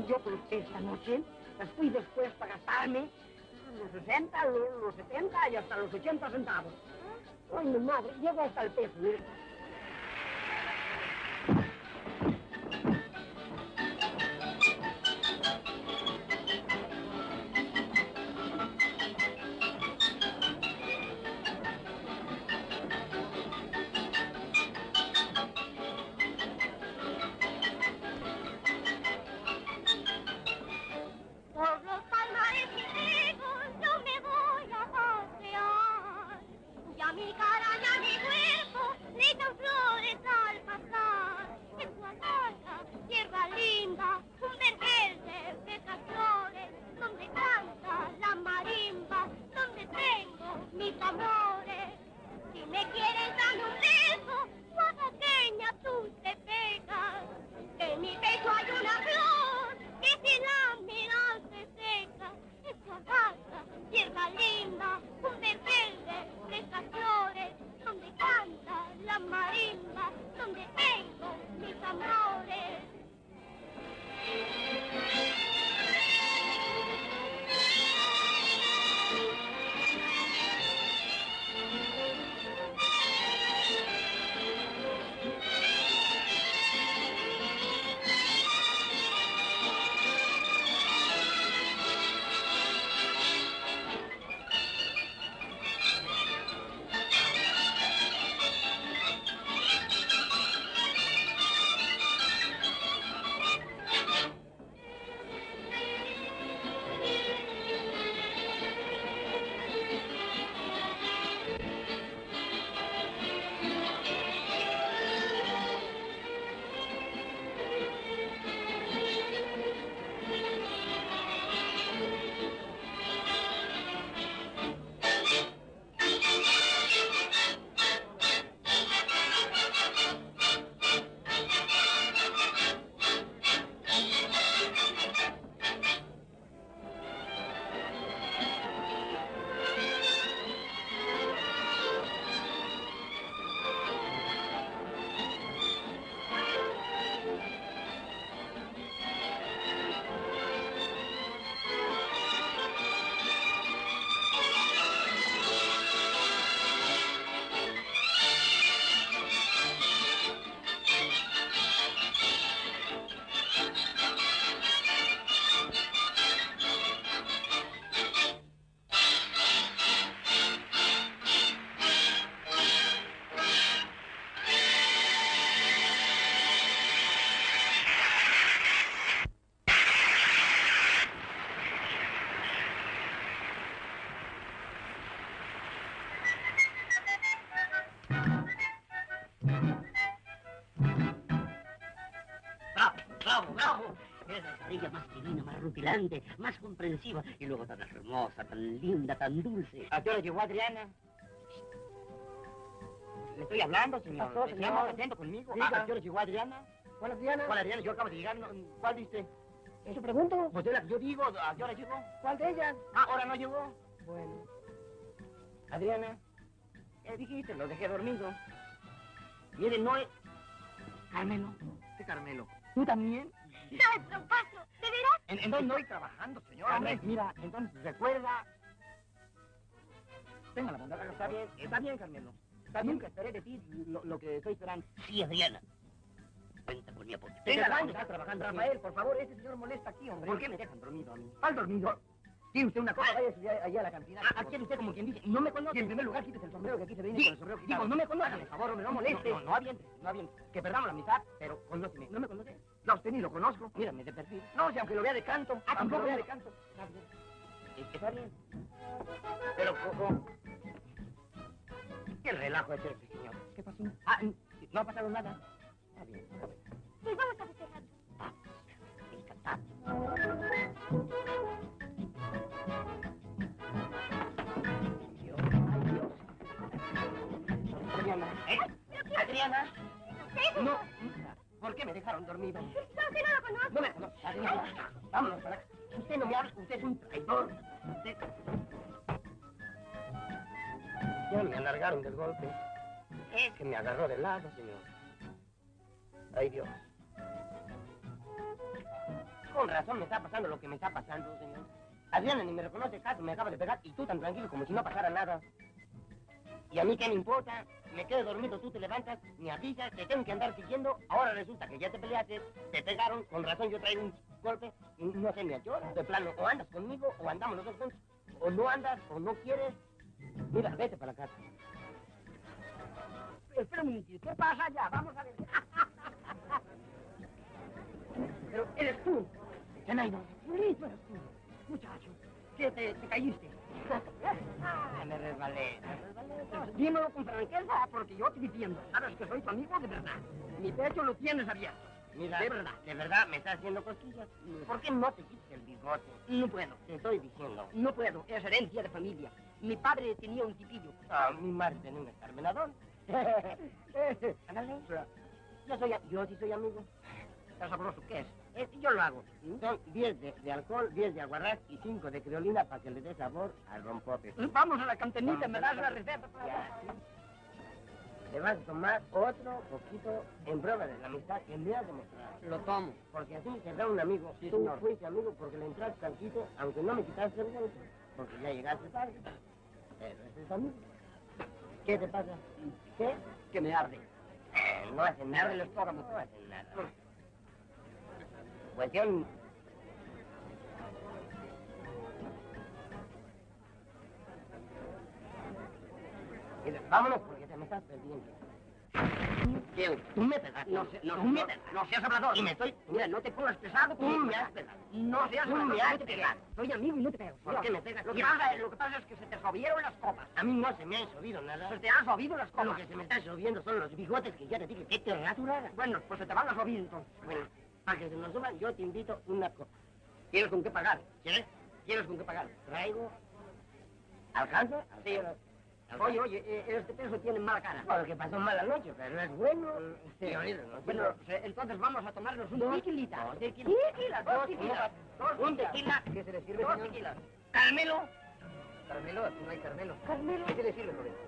yo crucé esta noche, las fui después para gastarme los 60, los 70 y hasta los 80 centavos. Ay, mi madre, llego hasta el peso, mire. Por los palmares ciegos yo me voy a pasear. Ya mi cara y a mi cuerpo le echan flores al pasar. En Oaxaca, tierra linda, un vergel de esas flores, donde canta la marimba, donde tengo mis amores. Si me quieres dar un beso, oaxaqueña, tú te pegas. En mi pecho hay una flor que si la miras se seca. Es Oaxaca, tierra linda, un vergel de esas flores, donde canta la marimba, donde tengo mis amores. ¡Bravo, bravo! Eres la ella más divina, más rutilante, más comprensiva, y luego tan hermosa, tan linda, tan dulce. ¿A qué hora llegó Adriana? Le estoy hablando, señor. Pasó, señor. Estamos atento conmigo. Diga. ¿A qué hora llegó Adriana? ¿Cuál Adriana? ¿Cuál Adriana? Yo acabo de llegar. ¿Cuál viste? ¿Eso pregunto? Pues de la que yo digo, ¿a qué hora llegó? ¿Cuál de ellas? Ah, ¿ahora no llegó? Bueno. Adriana, dijiste, lo dejé dormido. Mire, no es... Carmelo. ¿Qué Carmelo? ¿Tú también? ¿Sabes, trompazo? ¿De veras? Entonces no estoy trabajando, señor. Hombre, mira, entonces recuerda... Tenga la bondad. Está bien, Carmelo. Está bien que esperé de ti lo que estoy esperando. Sí, Adriana. Cuenta con mi apoyo. Tenga la bondad trabajando. Rafael, por favor, ese señor molesta aquí, hombre. ¿Por qué me dejan dormido a mí? ¿Cuál dormido? ¿Tiene usted una cosa? Vaya allá a la cantina. Quiere usted como quien dice, no me conoce. Y en primer lugar, quítese el sombrero, que aquí se viene con el sombrero quitado. Digo, no me conoce. Por favor, hombre, no moleste. No aviente. Que perdamos la amistad, pero conóceme. ¿No me conoce? No, usted ni lo conozco. Mírame de perfil. No, si aunque lo vea de canto. Tampoco lo vea de canto. Está bien. Está bien. Pero, ¿cómo? ¿Qué relajo es ese, señor? ¿Qué pasó? No ha pasado nada. Está bien. Pues vamos a festejar. Encantado. Adriana. Adriana. No. ¿Por qué me dejaron dormido? No, que no lo conozco. No me conoce, Adriana. Vámonos para acá. Usted no me habla, usted es un traidor. Usted... Ya me alargaron del golpe. Es que me agarró de lado, señor. Ay, Dios. con razón me está pasando lo que me está pasando, señor. Adriana ni me reconoce caso, me acaba de pegar y tú tan tranquilo como si no pasara nada. Y a mí qué me importa, me quedo dormido, tú te levantas, me avisas, te tengo que andar siguiendo, ahora resulta que ya te peleaste, te pegaron, con razón yo traigo un golpe, y no sé, me achora. De plano, o andas conmigo, o andamos los dos juntos, o no andas, o no quieres. Mira, vete para la casa. Espera un momentito, ¿qué pasa ya? Vamos a ver. Pero eres tú. Zenaida. Sí, tú eres tú. Muchacho, ¿qué te caíste? Me resbalé. Pues dímelo con franqueza, porque yo te defiendo. Sabes que soy tu amigo de verdad. Mi pecho lo tienes abierto. Mira, de verdad me estás haciendo cosquillas. ¿Por qué no te quites el bigote? No puedo. Te estoy diciendo. No puedo, es herencia de familia. Mi padre tenía un tipillo. Ah, mi madre tenía un escarmenador. Ándale. Yo sí soy amigo. ¿Estás sabroso? ¿Qué es? Yo lo hago. Son 10 de alcohol, 10 de aguarrás y 5 de criolina para que le dé sabor al rompope. Vamos a la cantinita, me das la receta. Te vas a tomar otro poquito en prueba de la amistad que me has demostrado. Lo tomo. Porque así será un amigo. Sí, Tú señor. fuiste amigo porque le entraste tantito, aunque no me quitaste el golpe, porque ya llegaste tarde. Pero ese es amigo. ¿Qué te pasa? ¿Qué? Que me arde. No hacen nada. el estómago. No hacen nada. Cuestión... Mira, vámonos porque te me estás perdiendo. Tú me pegaste. No seas hablador. Y me estoy... Mira, no te pongas pesado. Tú me has pegado. No seas Tú hablador. me has no te pegado. pegas. Soy amigo y no te pego. ¿Por qué me pegas? Lo que pasa es que se te sobieron las copas. A mí no se me han subido nada. Se te han sobido las copas. Lo que se me está subiendo son los bigotes que ya te dije que te raturaran. Bueno, pues se te van a subir entonces. Bueno, para que se nos suban, yo te invito una cosa. ¿Tienes con qué pagar? ¿Quieres? ¿Tienes con qué pagar? Traigo... ¿Alcanza? Sí. Oye, este peso tiene mala cara. Porque pasó mala noche, pero es bueno. Sí, oído, ¿no? Bueno, entonces vamos a tomarnos un tequilita. Dos tequilas. Dos tequilas. Un tequila. ¿Qué se le sirve, Dos señor? tequilas. Carmelo. Carmelo, aquí no hay Carmelo. Carmelo. ¿Qué se le sirve, joven?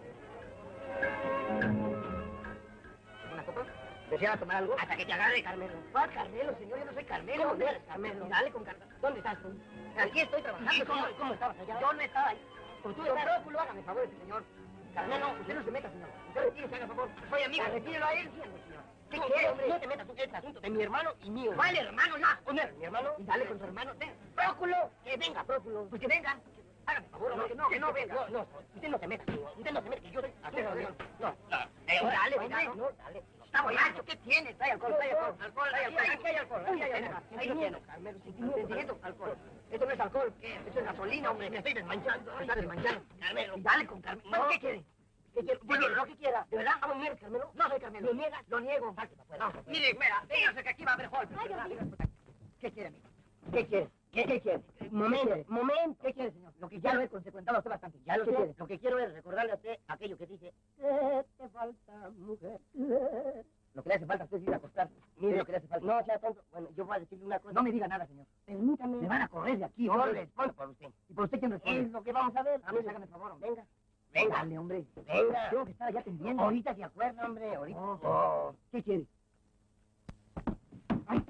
¿Una copa? ¿Desea tomar algo? Hasta que te agarre, Carmelo. ¿Cuál Carmelo, señor? Yo no soy Carmelo. ¿Cómo no eres Carmelo? Dale con Carmelo. ¿Dónde estás tú? Aquí estoy trabajando, ¿Y cómo- señor. cómo estabas allá? Yo no estaba ahí. Pues tú Don estás- Próculo, hágame favor, señor. Carmelo, usted no se meta, señor. Usted retírese, haga favor. Soy amigo. Retírelo a él, señor. ¿Qué quiere, hombre? No te metas tú, es asunto de mi hermano y mío. ¿Cuál hermano? No. Poner, mi hermano. Y dale con su hermano. Ven. Próculo. Que venga, Próculo. Pues que venga. Hágame favor, hombre, que no venga. No, usted no se meta, señor. Usted no se meta, que yo soy asunto de... No, Dale, hombre, venga, no, dale. Está borracho, ¿qué tiene? Trae alcohol, trae alcohol. Alcohol, trae alcohol. Aquí hay alcohol, aquí hay alcohol. Ahí lo tiene. Carmelo, Sentimiento, alcohol. Esto no es alcohol, ¿qué? Esto es gasolina, hombre. Me estoy desmanchando. Me está desmanchando. Carmelo. Y dale con Carmelo. No. ¿Qué quiere? ¿Qué quiere? Bueno, lo que quiera. ¿De verdad? Vamos a ver, Carmelo. No soy Carmelo. ¿Lo niegas? Lo niego. Salte para afuera. No, mire, mira, véngase que aquí va a haber golpes. ¿Verdad? ¿Qué quiere, amigo? ¿Qué quiere? ¿Qué quiere? Momento. ¿Qué quiere, señor? Lo que Ya ya lo lo he he consecuentado a usted bastante. Ya lo ¿Qué sé. quiere? Lo que quiero es recordarle a usted aquello que dice, ¿qué te falta, mujer? Lo que le hace falta a usted es ir a acostarse. Mire, Lo que le hace falta. No sea tonto. Bueno, yo voy a decirle una cosa. No me diga nada, señor. Permítame. Me van a correr de aquí, Yo hombre. respondo por usted. ¿Y por usted quién responde? Es lo que vamos a ver. A ver, hágame el favor, hombre. Venga. Venga. Dale, hombre. Venga. Tengo que estar allá atendiendo. Ahorita se acuerda, hombre. Ahorita. Oh. ¿Qué quiere? ¡Ay!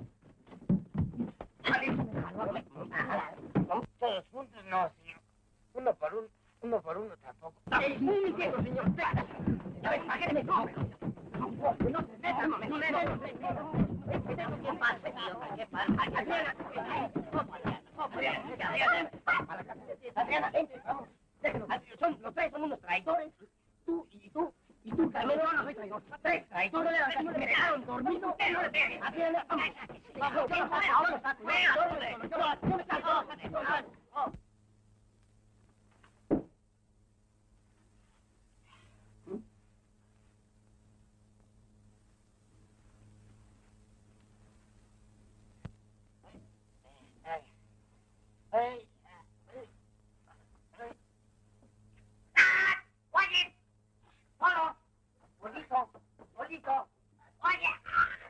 Vamos todos juntos, no, señor. Uno por uno tampoco. ¡Un quieto, señor! ¡Ya ves, páguenme! ¡No! ¡No se meta! ¡No me ¿Qué pasa, señor? ¿Qué pasa? Adriana, vente, vamos. Los tres son unos traidores. Tú, Carmelo. Yo no soy traidor. Tres traidores. Me dejaron dormido. No le pegues. Adriana, vamos. Ahora está. Yo me salgo. Oye, Polo, Polito, oye,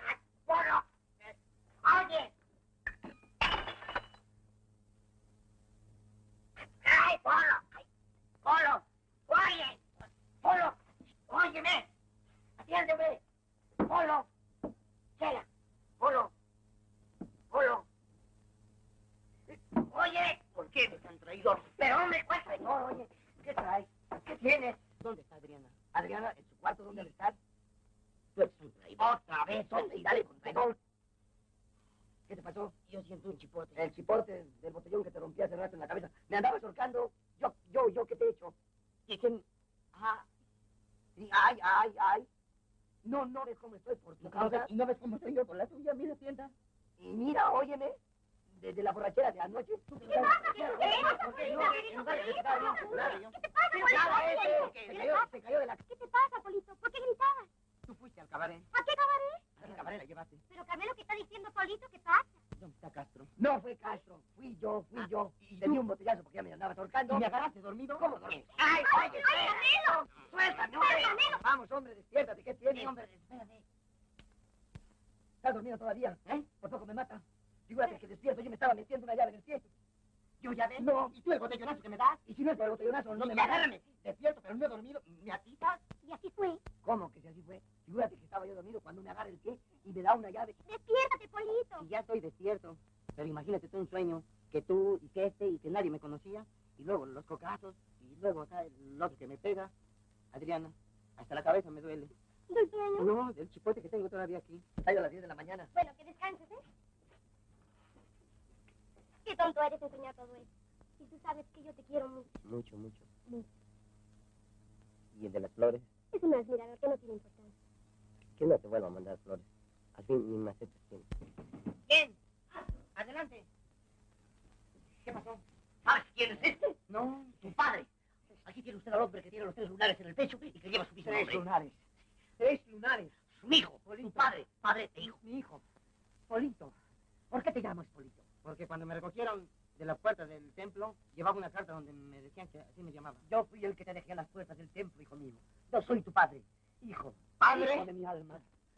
Polo, oye. llorando. Yo, ¿qué te he hecho? ¿Quién? Ah, sí, ay. No ves cómo estoy por tu causa. ¿No ves cómo estoy yo por la tuya? Mira, tienda. Y mira, óyeme, desde la borrachera de anoche... ¿Qué pasa? ¿Qué Se cayó de la... ¿Qué te pasa, Polito? ¿Por qué gritabas? Tú fuiste al cabaret. ¿A qué cabaret? ¿A qué cabaret la llevaste? Pero Carmelo, ¿qué está diciendo Polito? ¿Qué pasa? ¿Dónde está Castro? No fue Castro, fui yo. ¿Y Le di un botellazo porque ya me andaba torcando. ¿Y me agarraste dormido? ¿Cómo dormí? ¡Ay, Carmelo! ¡Suéltame, hombre! Vamos, hombre, despiértate. ¿Qué tienes, hombre? Espérate. ¿Estás dormido todavía? ¿Eh? Por poco me mata. Fíjate que despierto, yo me estaba metiendo una llave en el pie. ¿Yo ya ves? No. ¿Y tú el botellonazo que me das? Y si no es por el botellonazo, no me mata. mata. Agárrame. Despierto, pero no he dormido. ¿Me atizas? Y así fue. ¿Cómo que si así fue? Fíjate que estaba yo dormido cuando me agarra el pie y me da una llave. Despiértate, Polito. Y ya estoy despierto. Pero imagínate tú un sueño, que tú y que y que nadie me conocía, y luego los cocazos, y luego acá el otro que me pega. Adriana, hasta la cabeza me duele. ¿Del sueño? No, del chipote que tengo todavía aquí. Salgo a las 10 de la mañana. Bueno, que descanses, ¿eh? Qué tonto eres enseñar todo eso. Y tú sabes que yo te quiero mucho. Mucho. Mucho. ¿Y el de las flores? Es un admirador que no tiene importancia. Que no te vuelva a mandar flores. Así ni macetas tienes. ¿Quién? Adelante. ¿Qué pasó? ¿Sabes quién es este? No, Tu padre. Aquí tiene usted al hombre que tiene los 3 lunares en el pecho y que lleva su mismo nombre. 3 lunares. Su hijo, su padre e hijo. Mi hijo. Polito. ¿Por qué te llamas Polito? Porque cuando me recogieron de la puerta del templo, llevaba una carta donde me decían que así me llamaban. Yo fui el que te dejé a las puertas del templo, hijo mío. Yo soy tu padre. Hijo. ¿Padre? Hijo de mi alma.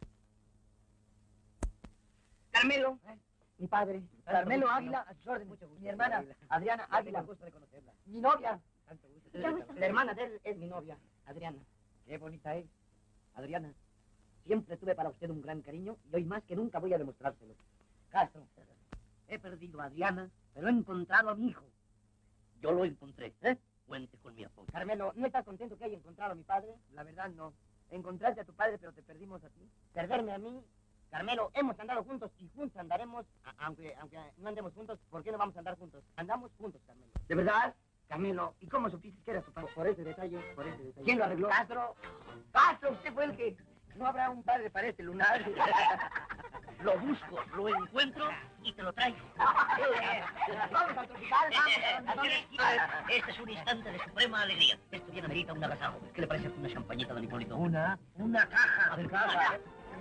Carmelo. Mi padre. Carmelo gusto, Águila, a sus órdenes. Mucho gusto, Mi hermana, Águila. Adriana Águila. Mucho gusto de conocerla. Mi novia. Tanto gusto. La hermana de él es mi novia, Adriana, qué bonita es. Adriana, siempre tuve para usted un gran cariño y hoy más que nunca voy a demostrárselo. Castro, he perdido a Adriana, pero he encontrado a mi hijo. Yo lo encontré, ¿eh? Cuente con mi apoyo. Carmelo, ¿no estás contento que haya encontrado a mi padre? La verdad no. Encontraste a tu padre, pero te perdimos a ti. Perderme a mí. Carmelo, hemos andado juntos y juntos andaremos, aunque no andemos juntos, ¿por qué no vamos a andar juntos? Andamos juntos, Carmelo. ¿De verdad? Carmelo, ¿y cómo supiste que era tu padre? Por ese detalle, por ese detalle. ¿Quién lo arregló? Castro. Castro, usted fue el que... No habrá un padre para este lunar. Lo busco, lo encuentro y te lo traigo. Vamos al tropical, vamos. Este es un instante de suprema alegría. Esto bien amerita un agasajo. ¿Qué le parece una champañita, don Hipólito? Una caja. de caja.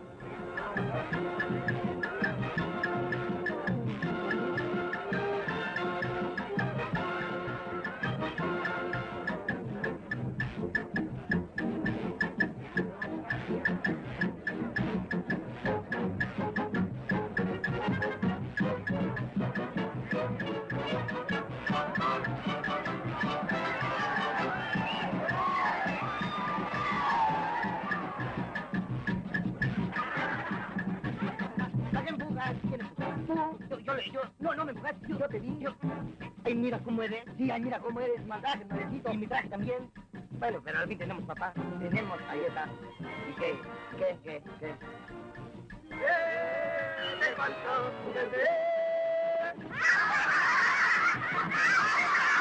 No me empujaste, yo te vi. Ay, mira cómo eres. Sí, ay, mira cómo eres, mal traje, nuevecito. Y mi traje también. Bueno, pero al fin tenemos papá. Tenemos, ahí está. ¿Y qué? ¡Levantó!